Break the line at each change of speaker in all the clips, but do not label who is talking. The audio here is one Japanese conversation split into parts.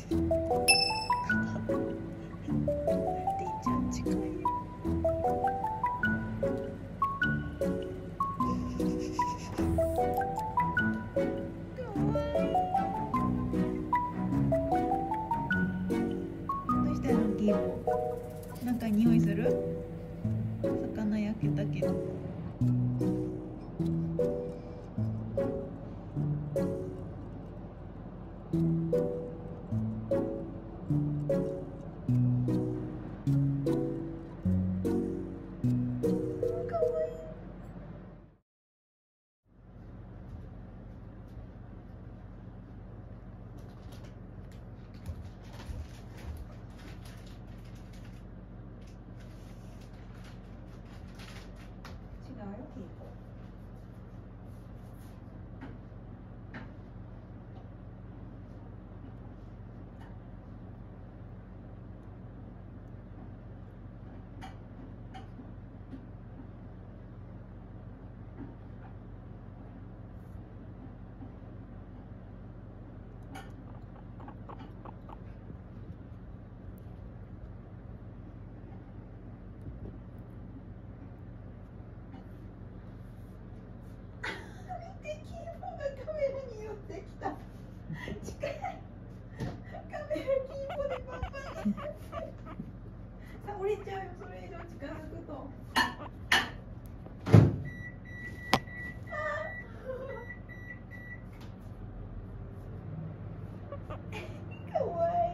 ちゃん近いよ。どうしたのギーボ？なんか匂いする？魚焼けたけど。倒れちゃうよ、それ以上近づくと。かわい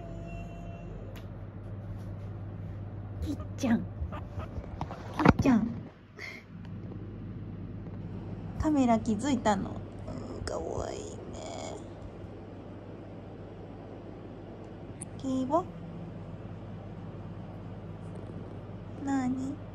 い。きっちゃん、きっちゃん。カメラ気づいたの。かわいいね。キーボ。なに？